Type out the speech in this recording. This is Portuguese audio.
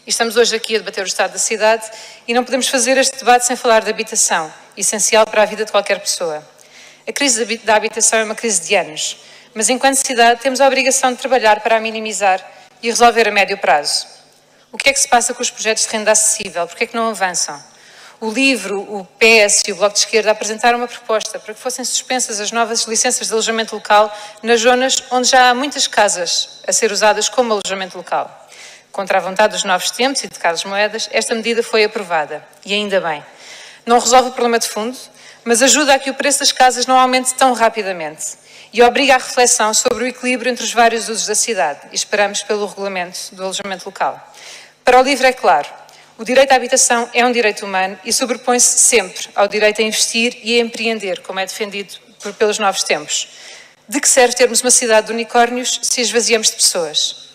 estamos hoje aqui a debater o estado da cidade e não podemos fazer este debate sem falar de habitação, essencial para a vida de qualquer pessoa. A crise da habitação é uma crise de anos, mas enquanto cidade temos a obrigação de trabalhar para a minimizar e resolver a médio prazo. O que é que se passa com os projetos de renda acessível? Por que é que não avançam? O LIVRE, o PS e o Bloco de Esquerda apresentaram uma proposta para que fossem suspensas as novas licenças de alojamento local nas zonas onde já há muitas casas a ser usadas como alojamento local. Contra a vontade dos Novos Tempos e de Carlos Moedas, esta medida foi aprovada, e ainda bem. Não resolve o problema de fundo, mas ajuda a que o preço das casas não aumente tão rapidamente e obriga à reflexão sobre o equilíbrio entre os vários usos da cidade e esperamos pelo regulamento do alojamento local. Para o LIVRE é claro, o direito à habitação é um direito humano e sobrepõe-se sempre ao direito a investir e a empreender, como é defendido pelos Novos Tempos. De que serve termos uma cidade de unicórnios se esvaziamos de pessoas?